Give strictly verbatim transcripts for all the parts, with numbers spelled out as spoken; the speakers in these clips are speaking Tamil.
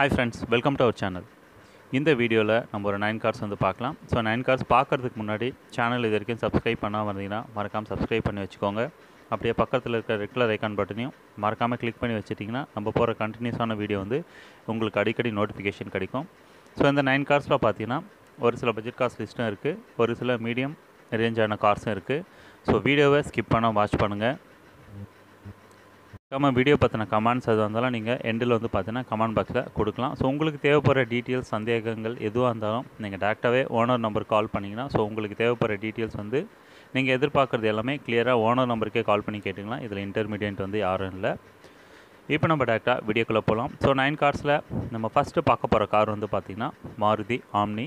Hi friends, welcome to our channel. இந்த வீடியோவில் நம்ம ஒரு நைன் கார்ஸ் வந்து பார்க்கலாம். ஸோ நைன் கார்ஸ் பார்க்குறதுக்கு முன்னாடி சேனல் இது வரைக்கும் சப்ஸ்கிரைப் பண்ணாமல் இருந்தீங்கன்னா மறக்காமல் சப்ஸ்கிரைப் பண்ணி வச்சுக்கோங்க. அப்படியே பக்கத்தில் இருக்க ரெகுலர் ஐக்கான் பட்டனையும் மறக்காமல் கிளிக் பண்ணி வச்சுட்டிங்கன்னா நம்ம போகிற கண்டினியூஸான வீடியோ வந்து உங்களுக்கு அடிக்கடி நோட்டிஃபிகேஷன் கிடைக்கும். ஸோ இந்த நைன் கார்ஸில் பார்த்தீங்கன்னா ஒரு சில பட்ஜெட் கார்ஸ் லிஸ்ட்டும் இருக்குது, ஒரு சில மீடியம் ரேஞ்சான கார்ஸும் இருக்குது. ஸோ வீடியோவை ஸ்கிப் பண்ணால் வாட்ச் பண்ணுங்கள். நம்ம வீடியோ பற்றின கமெண்ட்ஸ் எதுவாக இருந்தாலும் நீங்கள் எண்டில் வந்து பார்த்தீங்கன்னா கமெண்ட் பாக்ஸில் கொடுக்கலாம். ஸோ உங்களுக்கு தேவைப்படுற டீட்டெயில்ஸ் சந்தேகங்கள் எதுவாக இருந்தாலும் நீங்கள் டேரெக்டாகவே ஓனர் நம்பர் கால் பண்ணிங்கன்னா ஸோ உங்களுக்கு தேவைப்படுற டீட்டெயில்ஸ் வந்து நீங்கள் எதிர்பார்க்குறது எல்லாமே கிளியராக ஓனர் நம்பருக்கே கால் பண்ணி கேட்டிங்களா. இதில் இன்டர்மீடியட் வந்து யாரும் இல்லை. இப்போ நம்ம டேரெக்டாக வீடியோக்குள்ளே போகலாம். ஸோ நைன் கார்ஸில் நம்ம ஃபஸ்ட்டு பார்க்க போகிற கார் வந்து பார்த்திங்கன்னா மாருதி ஆம்னி.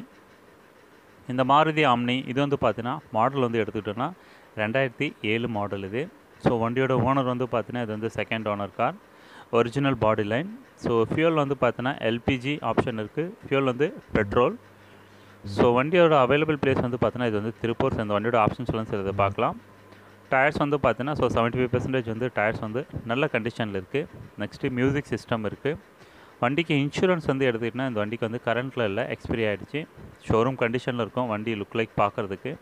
இந்த மாருதி ஆம்னி இது வந்து பார்த்திங்கன்னா மாடல் வந்து எடுத்துக்கிட்டோன்னா ரெண்டாயிரத்தி ஏழு மாடல் இது. ஸோ வண்டியோட ஓனர் வந்து பார்த்தீங்கன்னா இது வந்து second owner car, original body line. So fuel வந்து பார்த்தீங்கன்னா எல்பிஜி ஆப்ஷன் இருக்குது, ஃபியூல் வந்து பெட்ரோல். ஸோ வண்டியோட அவைலபிள் பிளேஸ் வந்து பார்த்தீங்கன்னா இது வந்து திருப்பூர். இந்த வண்டியோட ஆப்ஷன்ஸ் வந்து சிலது பார்க்கலாம். டயர்ஸ் வந்து பார்த்தீங்கன்னா ஸோ செவன்ட்டி ஃபைவ் பர்சன்டேஜ் வந்து டயர்ஸ் வந்து நல்ல கண்டிஷனில் இருக்குது. நெக்ஸ்ட்டு மியூசிக் சிஸ்டம் இருக்குது. வண்டிக்கு இன்சூரன்ஸ் வந்து எடுத்துக்கிட்டிங்கன்னா இந்த வண்டிக்கு வந்து கரண்ட்டில் இல்லை, எக்ஸ்பைரி ஆகிடுச்சு. ஷோரூம் கண்டிஷனில் இருக்கும். வண்டி லுக் லைக் பார்க்குறதுக்கு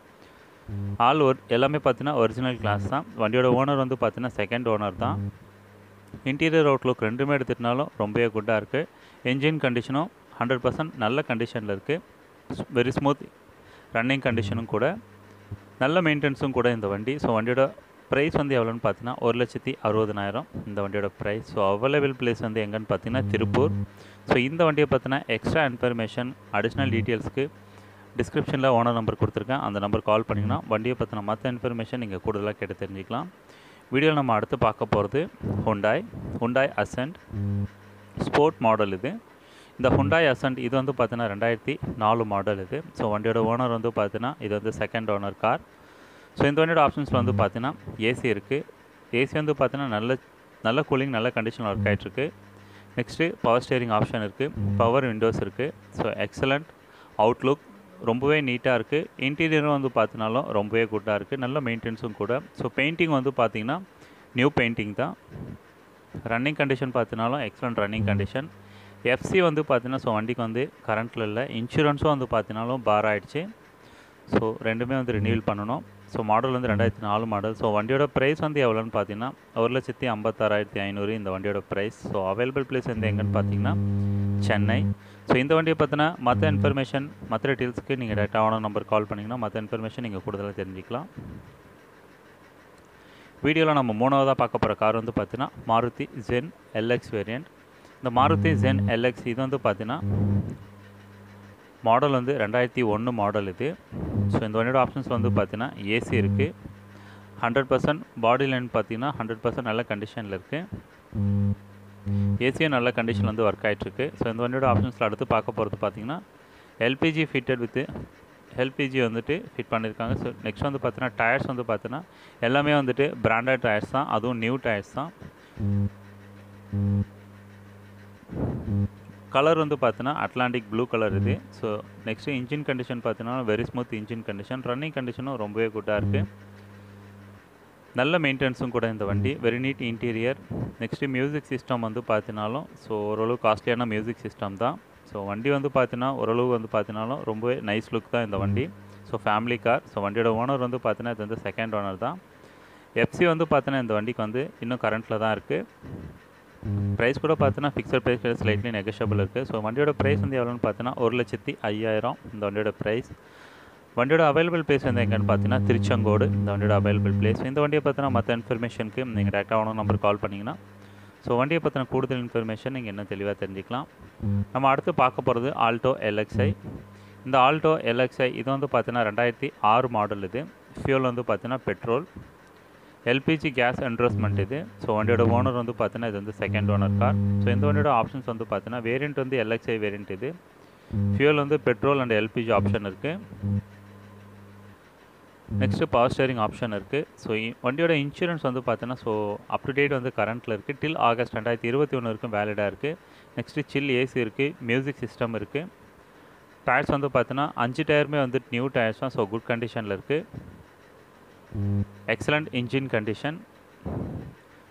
ஆல் ஒரு எல்லாமே பார்த்தீங்கன்னா ஒரிஜினல் கிளாஸ் தான். வண்டியோட ஓனர் வந்து பார்த்தீங்கன்னா செகண்ட் ஓனர் தான். இன்டீரியர் அவுட்லுக் ரெண்டுமே எடுத்துகிட்டனாலும் ரொம்பவே குட்டாக இருக்குது. என்ஜின் கண்டிஷனும் ஹண்ட்ரட் பர்சன்ட் நல்ல கண்டிஷனில் இருக்குது. வெரி ஸ்மூத் ரன்னிங் கண்டிஷனும் கூட, நல்ல மெயின்டெனன்ஸும் கூட இந்த வண்டி. ஸோ வண்டியோட ப்ரைஸ் வந்து எவ்வளோன்னு பார்த்தீங்கன்னா ஒரு லட்சத்தி அறுபதனாயிரம் இந்த வண்டியோட ப்ரைஸ். ஸோ அவைலபிள் பிளேஸ் வந்து எங்கன்னு பார்த்தீங்கன்னா திருப்பூர். ஸோ இந்த வண்டியை பார்த்தீங்கன்னா எக்ஸ்ட்ரா இன்ஃபர்மேஷன் அடிஷ்னல் டீட்டெயில்ஸ்க்கு டிஸ்கிரிப்ஷனில் ஓனர் நம்பர் கொடுத்துருக்கேன், அந்த நம்பர் கால் பண்ணிங்கன்னா வண்டியை பற்றின மற்ற இன்ஃபர்மேஷன் நீங்கள் கூடுதலாக கேட்டு தெரிஞ்சுக்கலாம். வீடியோவில் நம்ம அடுத்து பார்க்க போகிறது Hyundai Hyundai Accent sport model இது. இந்த ஹுண்டாய் அசென்ட் இது வந்து பார்த்தீங்கன்னா ரெண்டாயிரத்தி நாலு மாடல் இது. ஸோ வண்டியோட ஓனர் வந்து பார்த்தீங்கன்னா இது வந்து செகண்ட் ஓனர் கார். ஸோ இந்த வண்டியோட ஆப்ஷன்ஸில் வந்து பார்த்தீங்கன்னா ஏசி இருக்குது. ஏசி வந்து பார்த்தீங்கன்னா நல்ல நல்ல கூலிங் நல்ல கண்டிஷனில் ஒர்க் ஆகிட்டுருக்கு. நெக்ஸ்ட்டு பவர் ஸ்டேரிங் ஆப்ஷன் இருக்குது, பவர் விண்டோஸ் இருக்குது. ஸோ எக்ஸலண்ட் அவுட்லுக், ரொம்பவே நீட்டாக இருக்குது. இன்டீரியரும் வந்து பார்த்தினாலும் ரொம்பவே குட்டாக இருக்குது, நல்ல மெயின்டெனன்ஸும் கூட. ஸோ பெயிண்டிங் வந்து பார்த்திங்கன்னா நியூ பெயிண்டிங் தான். ரன்னிங் கண்டிஷன் பார்த்தினாலும் எக்ஸலண்ட் ரன்னிங் கண்டிஷன். எஃப்சி வந்து பார்த்திங்கன்னா ஸோ வண்டிக்கு வந்து கரண்ட்டில் இல்லை. இன்சூரன்ஸும் வந்து பார்த்தினாலும் பார் ஆகிடுச்சு. ஸோ ரெண்டுமே வந்து ரினியூவல் பண்ணணும். ஸோ மாடல் வந்து ரெண்டாயிரத்தி நாலு மாடல். ஸோ வண்டியோட ப்ரைஸ் வந்து எவ்வளோன்னு பார்த்தீங்கன்னா ஒரு லட்சத்தி ஐம்பத்தாறாயிரத்தி ஐநூறு இந்த வண்டியோட ப்ரைஸ். ஸோ அவைலபிள் பிளேஸ் வந்து எங்கன்னு பார்த்தீங்கன்னா சென்னை. ஸோ இந்த வண்டியை பற்றின மற்ற இன்ஃபர்மேஷன் மற்ற டீட்டெயில்ஸ்க்கு நீங்கள் டேரெக்டாக ஓனர் நம்பர் கால் பண்ணிங்கன்னா மற்ற இன்ஃபர்மேஷன் நீங்கள் கூடுதலாக தெரிஞ்சிக்கலாம். வீடியோவில் நம்ம மூணாவதாக பார்க்க போகிற கார் வந்து பார்த்தீங்கன்னா மாருதி ஜென் எல்எக்ஸ் வேரியண்ட். இந்த மாருதி ஜென் எல்எக்ஸ் இது வந்து பார்த்தீங்கன்னா மாடல் வந்து ரெண்டாயிரத்தி ஒன்று மாடல் இது. ஸோ இந்த வண்டியோட ஆப்ஷன்ஸ் வந்து பார்த்தீங்கன்னா ஏசி இருக்குது. ஹண்ட்ரட் பர்சன்ட் பாடி லைன் பார்த்தீங்கன்னா ஹண்ட்ரட் பர்சன்ட் நல்ல கண்டிஷனில் இருக்குது. ஏசியும் நல்ல கண்டிஷனில் வந்து ஒர்க் ஆகிட்டுருக்கு. ஸோ இந்த வண்டியோட ஆப்ஷன்ஸில் அடுத்து பார்க்க போகிறது பார்த்தீங்கன்னா எல்பிஜி ஃபிட்டட் வித் எல்பிஜி வந்துட்டு ஃபிட் பண்ணியிருக்காங்க. ஸோ நெக்ஸ்ட் வந்து பார்த்தீங்கன்னா டயர்ஸ் வந்து பார்த்தீங்கன்னா எல்லாமே வந்துட்டு பிராண்டட் டயர்ஸ் தான், அதுவும் நியூ டயர்ஸ் தான். கலர் வந்து பார்த்தீங்கன்னா அட்லாண்டிக் ப்ளூ கலர் இது. ஸோ நெக்ஸ்ட்டு இன்ஜின் கண்டிஷன் பார்த்தீங்கன்னா very smooth engine condition. Running கண்டிஷனும் ரொம்பவே குட்டாக இருக்குது, நல்ல மெயின்டெனன்ஸும் கூட இந்த வண்டி. Very neat interior. Next music system வந்து பார்த்தினாலும் ஸோ ஓரளவு காஸ்ட்லியான மியூசிக் சிஸ்டம் தான். ஸோ வண்டி வந்து பார்த்தீங்கன்னா ஓரளவு வந்து பார்த்தினாலும் ரொம்பவே நைஸ் லுக் தான் இந்த வண்டி. So family car. ஸோ வண்டியோட ஓனர் வந்து பார்த்தீங்கன்னா இது வந்து செகண்ட் ஓனர் தான். எஃப்சி வந்து பார்த்தீங்கன்னா இந்த வண்டிக்கு வந்து இன்னும் கரண்ட்டில் தான் இருக்குது. ப்ரைஸ் கூட பார்த்தீங்கன்னா ஃபிக்ஸட் ப்ரைஸ் ஸ்லைட்லி நெகோஷியபிள் இருக்குது. ஸோ வண்டியோட ப்ரைஸ் வந்து எவ்வளோன்னு பார்த்தீங்கன்னா ஒரு லட்சத்தி ஐயாயிரம் இந்த வண்டியோட ப்ரைஸ். வண்டியோட அவைலபிள் பிளேஸ் வந்து எங்கன்னு பார்த்தீங்கன்னா திருச்செங்கோடு இந்த வண்டியோட அவைலபிள் பிளேஸ். இந்த வண்டியை பற்றின மற்ற இன்ஃபர்மேஷனுக்கு நீங்கள் டேரெக்டாக ஓனர் நம்பர் கால் பண்ணிங்கன்னா ஸோ வண்டியை பற்றின கூடுதல் இன்ஃபர்மேஷன் நீங்கள் இன்னும் தெளிவாக தெரிஞ்சிக்கலாம். நம்ம அடுத்து பார்க்க போகிறது ஆல்டோ எல்எக்ஸ்ஐ. இந்த ஆல்டோ எல்எக்ஸ்ஐ இது வந்து பார்த்தீங்கன்னா ரெண்டாயிரத்தி ஆறு மாடல் இது. ஃபியூல் வந்து பார்த்தீங்கன்னா பெட்ரோல். எல்பிஜி கேஸ் என்ட்ரோஸ்மெண்ட் இது. ஸோ வண்டியோட ஓனர் வந்து பார்த்தீங்கன்னா இது வந்து செகண்ட் ஓனர் கார். ஸோ இந்த வண்டியோட ஆப்ஷன்ஸ் வந்து பார்த்தீங்கன்னா வேரியண்ட் வந்து எல்எக்ஸ்ஐ வேரியண்ட் இது. ஃபியூல் வந்து பெட்ரோல் அண்ட் எல்பிஜி ஆப்ஷன் இருக்குது. நெக்ஸ்ட்டு பவர் ஸ்டேரிங் ஆப்ஷன் இருக்குது. ஸோ வண்டியோட இன்சூரன்ஸ் வந்து பார்த்தீங்கன்னா ஸோ அப் டு டேட் வந்து கரண்ட்டில் இருக்குது. டில் ஆகஸ்ட் ரெண்டாயிரத்தி இருபத்தி ஒன்று வரைக்கும் வேலிடாக இருக்குது. நெக்ஸ்ட்டு சில் ஏசி இருக்குது, மியூசிக் சிஸ்டம் இருக்குது. டயர்ஸ் வந்து பார்த்தீங்கன்னா அஞ்சு டயருமே வந்து நியூ டயர்ஸ் தான். ஸோ குட் கண்டிஷனில் இருக்குது. Excellent engine condition.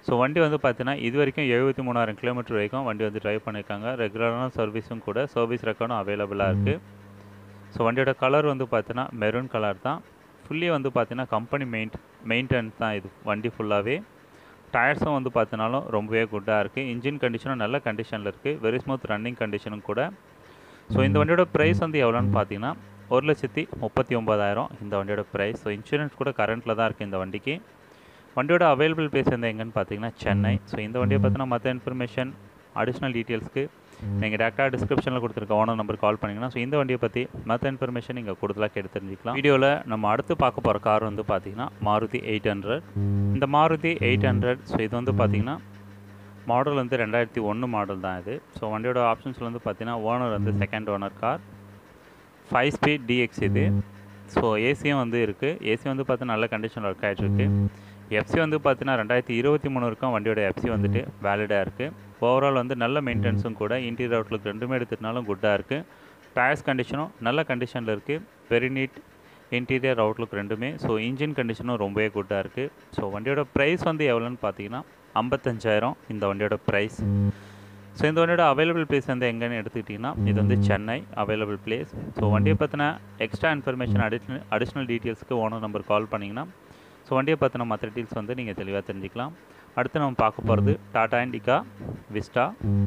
ஸோ வண்டி வந்து பார்த்தீங்கன்னா இது வரைக்கும் எழுபத்தி மூணாயிரம் கிலோமீட்டர் வரைக்கும் வண்டி வந்து ட்ரைவ் பண்ணியிருக்காங்க. ரெகுலரான சர்வீஸும் கூட, சர்வீஸ் ரெக்கார்டும் அவைலபிளாக இருக்குது. ஸோ வண்டியோட கலர் வந்து பார்த்தீங்கன்னா மெரூன் கலர் தான். ஃபுல்லி வந்து பார்த்தீங்கன்னா கம்பெனி மெயின் மெயின்டெனன்ஸ் தான் இது வண்டி ஃபுல்லாகவே. டயர்ஸும் வந்து பார்த்தினாலும் ரொம்பவே குட்டாக இருக்குது. இன்ஜின் கண்டிஷனும் நல்ல கண்டிஷனில் இருக்குது. வெரி ஸ்மூத் ரன்னிங் கண்டிஷனும் கூட. ஸோ இந்த வண்டியோட ப்ரைஸ் வந்து எவ்வளோன்னு பார்த்தீங்கன்னா ஒரு லட்சத்தி முப்பத்தி ஒம்பதாயிரம் இந்த வண்டியோட ப்ரைஸ். ஸோ இன்சூரன்ஸ் கூட கரண்ட்டில் தான் இருக்குது இந்த வண்டிக்கு. வண்டியோட அவைலபிள் பிளேஸ் வந்து எங்கன்னு பார்த்தீங்கன்னா சென்னை. ஸோ இந்த வண்டியை பார்த்தீங்கன்னா மற்ற இன்ஃபர்மேஷன் அடிஷ்னல் டீட்டெயில்ஸ்க்கு நீங்கள் டேரெக்டாக டிஸ்கிரிப்ஷனில் கொடுத்துருக்க ஓனர் நம்பர் கால் பண்ணிங்கன்னா ஸோ இந்த வண்டியை பற்றி மற்ற இன்ஃபர்மேஷன் நீங்கள் கூடுதலாக கேட்டு தெரிஞ்சுக்கலாம். வீடியோவில் நம்ம அடுத்து பார்க்க போகிற கார் வந்து பார்த்திங்கன்னா மாருதி எயிட் ஹண்ட்ரட். இந்த மாருதி எயிட் ஹண்ட்ரட் ஸோ இது வந்து பார்த்திங்கன்னா மாடல் வந்து ரெண்டாயிரத்தி ஒன்று மாடல் தான் இது. ஸோ வண்டியோட ஆப்ஷன்ஸில் வந்து பார்த்திங்கன்னா ஓனர் வந்து second owner car, five speed DX இது. ஸோ ஏசியும் வந்து இருக்குது. ஏசி வந்து பார்த்தீங்கன்னா நல்ல கண்டிஷனில் ஒர்க் ஆகிட்டுருக்கு. எஃப்சி வந்து பார்த்தீங்கன்னா ரெண்டாயிரத்தி இருபத்தி மூணு இருக்கும் வண்டியோட எஃப்சி வந்துட்டு வேலிடாக இருக்குது. ஓவரால் வந்து நல்ல மெயின்டெனன்ஸும் கூட. இன்டீரியர் அவுட்லுக் ரெண்டுமே எடுத்துகிட்டனாலும் குட்டாக இருக்குது. டயர்ஸ் கண்டிஷனும் நல்ல கண்டிஷனில் இருக்குது. வெரி நீட் இன்டீரியர் அவுட்லுக் ரெண்டுமே. ஸோ இன்ஜின் கண்டிஷனும் ரொம்பவே குட்டாக இருக்குது. ஸோ வண்டியோட ப்ரைஸ் வந்து எவ்வளோன்னு பார்த்தீங்கன்னா ஐம்பத்தஞ்சாயிரம் இந்த வண்டியோட ப்ரைஸ். ஸோ இந்த வண்டியோட அவைலபிள் பிளேஸ் வந்து எங்கேன்னு எடுத்துக்கிட்டிங்கன்னா இது வந்து சென்னை அவைலபிள் பிளேஸ். ஸோ வண்டியை பற்றின எக்ஸ்ட்ரா இன்ஃபர்மேஷன் அடிஷ்னல் அடிஷ்னல் டீட்டெயில்ஸ்க்கு ஓனர் நம்பர் கால் பண்ணிங்கன்னா ஸோ வண்டியை பற்றின மற்ற டீட்டெயில்ஸ் வந்து நீங்கள் தெளிவாக தெரிஞ்சுக்கலாம். அடுத்து நம்ம பார்க்க போகிறது டாடா இண்டிகா விஸ்டா.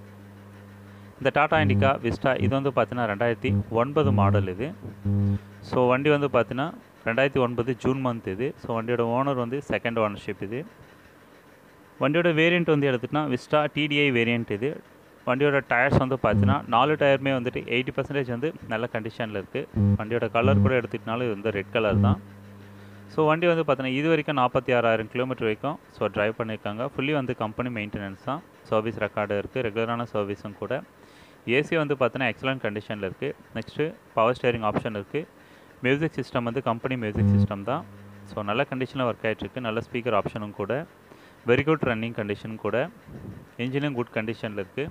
இந்த டாடா இண்டிகா விஸ்டா இது வந்து பார்த்தீங்கன்னா ரெண்டாயிரத்தி ஒன்பது மாடல் இது. ஸோ வண்டி வந்து பார்த்தீங்கன்னா ரெண்டாயிரத்தி ஒன்பது ஜூன் மந்த் இது. ஸோ வண்டியோட ஓனர் வந்து செகண்ட் ஓனர்ஷிப் இது. வண்டியோட வேரியண்ட் வந்து எடுத்துகிட்டா விஸ்டா டிடிஐ வேரியண்ட் இது. வண்டியோட டயர்ஸ் வந்து பார்த்தீங்கன்னா நாலு டயருமே வந்துட்டு எயிட்டி பர்சன்டேஜ் வந்து நல்ல கண்டிஷனில் இருக்குது. வண்டியோட கலர் கூட எடுத்துக்கிட்டனாலும் இது வந்து ரெட் கலர் தான். ஸோ வண்டி வந்து பார்த்தீங்கன்னா இது வரைக்கும் நாற்பத்தி ஆறாயிரம் கிலோமீட்டர் வரைக்கும் ஸோ ட்ரைவ் பண்ணியிருக்காங்க. ஃபுல்லி வந்து கம்பெனி மெயின்டெனன்ஸ் தான். சர்வீஸ் ரெக்கார்டு இருக்குது. ரெகுலரான சர்வீஸும் கூட. ஏசி வந்து பார்த்தீங்கன்னா எக்ஸலண்ட் கண்டிஷனில் இருக்குது. நெக்ஸ்ட்டு பவர் ஸ்டேரிங் ஆப்ஷன் இருக்குது. மியூசிக் சிஸ்டம் வந்து கம்பெனி மியூசிக் சிஸ்டம் தான். ஸோ நல்ல கண்டிஷனில் ஒர்க் ஆகிட்டுருக்கு. நல்ல ஸ்பீக்கர் ஆப்ஷனும் கூட. வெரி குட் ரன்னிங் கண்டிஷன் கூட. இன்ஜினும் குட் கண்டிஷனில் இருக்குது.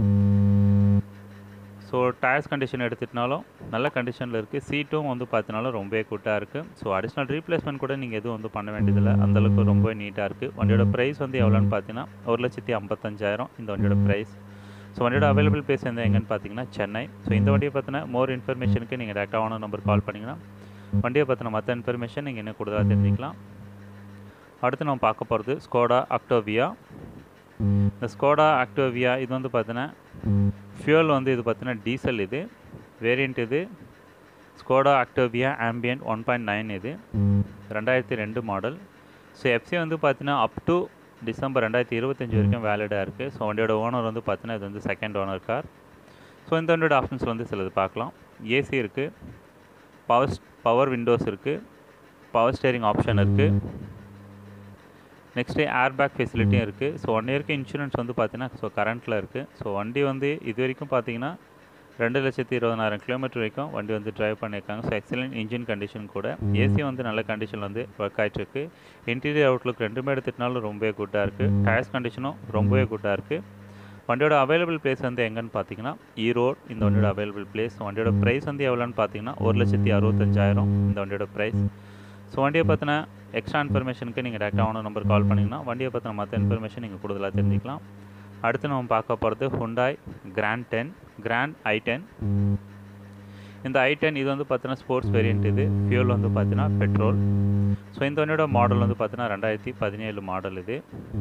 ஸோ டயர்ஸ் கண்டிஷன் எடுத்துகிட்டனாலும் நல்ல கண்டிஷனில் இருக்குது. சீட்டும் வந்து பார்த்தினாலும் ரொம்பவே குட்டாக இருக்குது. ஸோ அடிஷ்னல் ரீப்ளேஸ்மெண்ட் கூட நீங்கள் எதுவும் வந்து பண்ண வேண்டியதில்லை. அந்தளவுக்கு ரொம்ப நீட்டாக இருக்குது. வண்டியோட ப்ரைஸ் வந்து எவ்வளோன்னு பார்த்தீங்கன்னா ஒரு லட்சத்தி ஐம்பத்தஞ்சாயிரம் இந்த வண்டியோட ப்ரைஸ். ஸோ வண்டியோட அவைலபிள் பிளேஸ் வந்து எங்கன்னு பார்த்தீங்கன்னா சென்னை. ஸோ இந்த வண்டியை பற்றின மோர் இன்ஃபர்மேஷனுக்கு நீங்கள் டேரெக்டாக ஓனர் நம்பர் கால் பண்ணிங்கன்னா வண்டியை பற்றின மற்ற இன்ஃபர்மேஷன் நீங்கள் இன்னும் கூடுதலாக தெரிஞ்சுக்கலாம். அடுத்து நம்ம பார்க்க போகிறது ஸ்கோடா ஆக்டோவியா. இந்த ஸ்கோடா ஆக்டோவியா இது வந்து பார்த்தீங்கன்னா ஃபியூல் வந்து இது பார்த்தீங்கன்னா டீசல் இது. வேரியண்ட் இது Skoda Octavia ambient one point nine இது ரெண்டாயிரத்தி ரெண்டு மாடல். ஸோ எஃப்சி வந்து பார்த்தீங்கன்னா அப் டு டிசம்பர் ரெண்டாயிரத்தி இருபத்தஞ்சி வரைக்கும் வேலிடாக இருக்குது. ஸோ வண்டியோட ஓனர் வந்து பார்த்தீங்கன்னா இது வந்து செகண்ட் ஓனர் கார். ஸோ இந்த வண்டியோட ஆப்ஷன்ஸில் வந்து சிலது பார்க்கலாம். ஏசி இருக்குது, பவர் பவர் விண்டோஸ் இருக்குது, பவர் ஸ்டேரிங் ஆப்ஷன் இருக்குது. நெக்ஸ்ட்டு ஏர் பேக் ஃபெசிலிட்டியும் இருக்குது. ஸோ ஒன் இயருக்கு இன்சூரன்ஸ் வந்து பார்த்தீங்கன்னா ஸோ கரண்ட்டில் இருக்குது. ஸோ வண்டி வந்து இது வரைக்கும் பார்த்தீங்கன்னா ரெண்டு லட்சத்தி இருபதாயிரம் கிலோமீட்டர் வரைக்கும் வண்டி வந்து ட்ரைவ் பண்ணியிருக்காங்க. ஸோ எக்ஸலண்ட் இன்ஜின் கண்டிஷன் கூட. ஏசி வந்து நல்ல கண்டிஷனில் வந்து ஒர்க் ஆகிட்டுருக்கு. இன்டீரியர் அவுட்லுக் ரெண்டுமே எடுத்துகிட்டனாலும் ரொம்பவே குட்டாக இருக்குது. டயர்ஸ் கண்டிஷனும் ரொம்பவே குட்டாக இருக்குது. வண்டியோட அவைலபிள் பிளேஸ் வந்து எங்கன்னு பார்த்தீங்கன்னா ஈரோடு இந்த வண்டியோட அவைலபிள் பிளேஸ். வண்டியோட ப்ரைஸ் வந்து எவ்வளோன்னு பார்த்தீங்கன்னா ஒரு லட்சத்தி அறுபத்தஞ்சாயிரம் இந்த வண்டியோட ப்ரைஸ். ஸோ வண்டியை பற்றின எக்ஸ்ட்ரா இன்ஃபர்மேஷனுக்கு நீங்கள் டேரெக்டாக ஓனர் நம்பர் கால் பண்ணிங்கன்னா வண்டியை பற்றின மற்ற இன்ஃபர்மேஷன் நீங்கள் கூடுதலாக தெரிஞ்சுக்கலாம். அடுத்து நம்ம பார்க்க போகிறது Hyundai Grand ten Grand i ten. இந்த ஐ டென் இது வந்து பார்த்தீங்கன்னா ஸ்போர்ட்ஸ் வேரியண்ட் இது. ஃபியூல் வந்து பார்த்தீங்கன்னா பெட்ரோல். ஸோ இந்த வண்டியோட மாடல் வந்து பார்த்தீங்கன்னா ரெண்டாயிரத்தி பதினேழு மாடல் இது.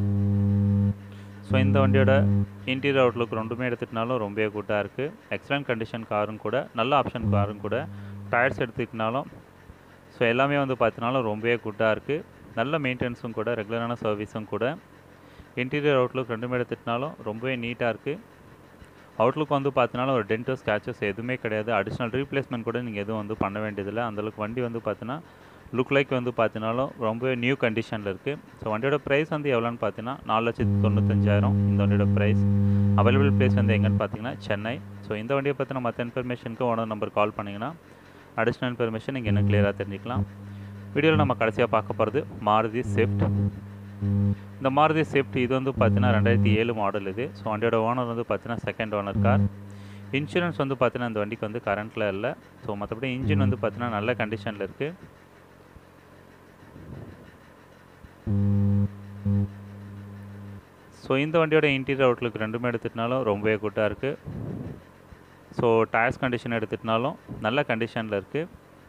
ஸோ இந்த வண்டியோட இன்டீரியர் அவுட்லுக் ரெண்டுமே எடுத்துகிட்டனாலும் ரொம்பவே குட்டாக இருக்குது. எக்ஸலண்ட் கண்டிஷன் காரும் கூட. நல்ல ஆப்ஷன் காரும் கூட. டயர்ஸ் எடுத்துக்கிட்டனாலும் ஸோ எல்லாமே வந்து பார்த்தினாலும் ரொம்பவே குட்டாக இருக்குது. நல்ல மெயின்டெனன்ஸும் கூட. ரெகுலரான சர்வீஸும் கூட. இன்டீரியர் அவுட்லுக் ரெண்டுமே எடுத்துகிட்டனாலும் ரொம்பவே நீட்டாக இருக்குது. அவுட்லுக் வந்து பார்த்தினாலும் ஒரு டென்டோ ஸ்க்ராச்சஸ் எதுவுமே கிடையாது. அடிஷ்னல் ரீப்ளேஸ்மெண்ட் கூட நீங்கள் எதுவும் வந்து பண்ண வேண்டியதில்லை. அந்தளவுக்கு வண்டி வந்து பார்த்தீங்கன்னா லுக் லைக் வந்து பார்த்தினாலும் ரொம்பவே நியூ கண்டிஷனில் இருக்குது. ஸோ வண்டியோட ப்ரைஸ் வந்து எவ்வளோன்னு பார்த்தீங்கன்னா நாலு லட்சத்தி தொண்ணூத்தஞ்சாயிரம் இந்த வண்டியோட ப்ரைஸ். அவைலபிள் பிளேஸ் வந்து எங்கன்னு பார்த்தீங்கன்னா சென்னை. ஸோ இந்த வண்டியை பற்றின மற்ற இன்ஃபர்மேஷனுக்கு ஓனர் நம்பர் கால் பண்ணிங்கன்னா அடிஷ்னல் இன்ஃபர்மேஷன் நீங்கள் இன்னும் கிளியராக தெரிஞ்சுக்கலாம். வீடியோவில் நம்ம கடைசியாக பார்க்க போகிறது மாருதி ஸ்விஃப்ட். இந்த மாருதி ஸ்விஃப்ட் இது வந்து பார்த்தீங்கன்னா ரெண்டாயிரத்தி ஏழு மாடல் இது. ஸோ வண்டியோட ஓனர் வந்து பார்த்தீங்கன்னா செகண்ட் ஓனர் கார். இன்சூரன்ஸ் வந்து பார்த்தீங்கன்னா இந்த வண்டிக்கு வந்து கரண்ட்டில் இல்லை. ஸோ மற்றபடி இன்ஜின் வந்து பார்த்தீங்கன்னா நல்ல கண்டிஷனில் இருக்குது. ஸோ ஸோ இந்த வண்டியோட இன்டீரியர் அவுட்லுக் ரெண்டுமே எடுத்துகிட்டனாலும் ரொம்பவே குட்டாக இருக்குது. ஸோ டயர்ஸ் கண்டிஷன் எடுத்துகிட்டனாலும் நல்ல கண்டிஷனில் இருக்குது,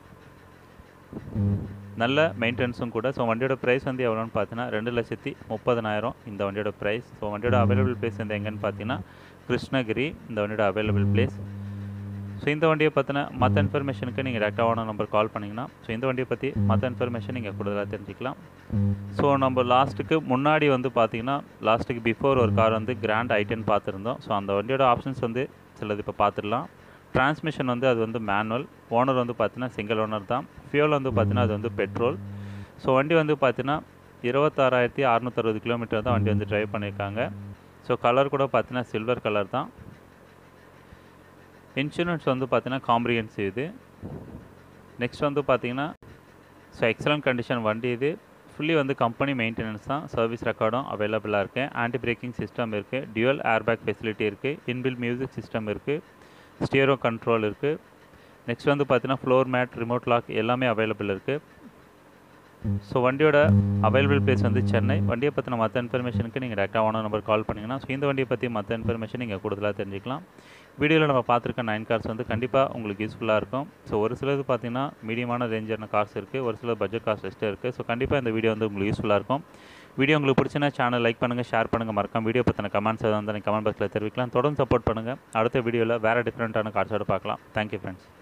நல்ல மெயின்டெனன்ஸும் கூட. ஸோ வண்டியோட ப்ரைஸ் வந்து எவ்வளோன்னு பார்த்தீங்கன்னா ரெண்டு லட்சத்தி முப்பதனாயிரம் இந்த வண்டியோட ப்ரைஸ். ஸோ வண்டியோட அவைலபிள் பிளேஸ் வந்து எங்கேன்னு பார்த்தீங்கன்னா கிருஷ்ணகிரி இந்த வண்டியோட அவைலபிள் பிளேஸ். ஸோ இந்த வண்டியை பற்றின மற்ற இன்ஃபர்மேஷனுக்கு நீங்கள் டேரெக்டாக ஓனர் நம்பர் கால் பண்ணிங்கன்னா ஸோ இந்த வண்டியை பற்றி மற்ற இன்ஃபர்மேஷன் நீங்கள் கூடுதலாக தெரிஞ்சுக்கலாம். ஸோ நம்ம லாஸ்ட்டுக்கு முன்னாடி வந்து பார்த்தீங்கன்னா லாஸ்ட்டுக்கு பிஃபோர் ஒரு கார் வந்து கிராண்ட் ஐ டென் பார்த்துருந்தோம். ஸோ அந்த வண்டியோட ஆப்ஷன்ஸ் வந்து சிலது இப்போ பார்த்துடலாம். டிரான்ஸ்மிஷன் வந்து அது வந்து மேனுவல், ஓனர் வந்து பார்த்தீங்கன்னா சிங்கிள் ஓனர் தான். ஃபியூல் வந்து பார்த்தீங்கன்னா அது வந்து பெட்ரோல். ஸோ வண்டி வந்து பார்த்தீங்கன்னா இருபத்தாறாயிரத்தி அறுநூற்றறுபது கிலோமீட்டர் தான் வண்டி வந்து ட்ரைவ் பண்ணியிருக்காங்க. ஸோ கலர் கூட பார்த்தீங்கன்னா சில்வர் கலர் தான். இன்சூரன்ஸ் வந்து பார்த்தீங்கன்னா காம்ப்ரிஹென்சிவ் இது. நெக்ஸ்ட் வந்து பார்த்தீங்கன்னா ஸோ எக்ஸலண்ட் கண்டிஷன் வண்டி இது. ஃபுல்லி வந்து கம்பெனி மெயின்டெனன்ஸ் தான். சர்வீஸ் ரெக்கார்டும் அவைலபிளாக இருக்குது. ஆன்டி பிரேக்கிங் சிஸ்டம் இருக்குது, டியூவல் ஏர்பேக் ஃபெசிலிட்டி இருக்குது, இன்பில் மியூசிக் சிஸ்டம் இருக்குது, ஸ்டியரோ கண்ட்ரோல் இருக்குது. நெக்ஸ்ட் வந்து பார்த்தீங்கன்னா ஃப்ளோர் மேட், ரிமோட் லாக் எல்லாமே அவைலபிள் இருக்குது. ஸோ வண்டியோட அவைலபிள் பிளேஸ் வந்து சென்னை. வண்டியை பற்றின மற்ற இன்ஃபர்மேஷனுக்கு நீங்கள் டேரெக்டாக ஓனர் நம்பர் கால் பண்ணிங்கன்னா ஸோ இந்த வண்டியை பற்றி மற்ற இன்ஃபர்மேஷன் நீங்கள் கூடுதலாக தெரிஞ்சுக்கலாம். வீடியோவில் நம்ம பார்த்துருக்க நைன் கார்ஸ் வந்து கண்டிப்பாக உங்களுக்கு யூஸ்ஃபுல்லாக இருக்கும். ஸோ ஒரு சிலது பார்த்தீங்கன்னா மீடியமான ரேஞ்சான கார்ஸ் இருக்குது, ஒரு சில பட்ஜெட் கார்ஸ் லிஸ்ட்டு இருக்குது. ஸோ கண்டிப்பாக இந்த வீடியோ வந்து உங்களுக்கு யூஸ்ஃபுல்லாக இருக்கும். வீடியோ உங்களுக்கு பிடிச்சினா சேனல் லைக் பண்ணுங்கள், ஷேர் பண்ணுங்கள், மறக்காம வீடியோ பற்றின கமெண்ட்ஸ் எதாவது வந்து நீங்கள் கமெண்ட் பாக்ஸில் தெரிவிக்கலாம். தொடர்ந்து சப்போர்ட் பண்ணுங்கள். அடுத்த வீடியோவில் வேறு டிஃப்ரெண்ட்டான கார்ஸோடு பார்க்கலாம். Thank you friends.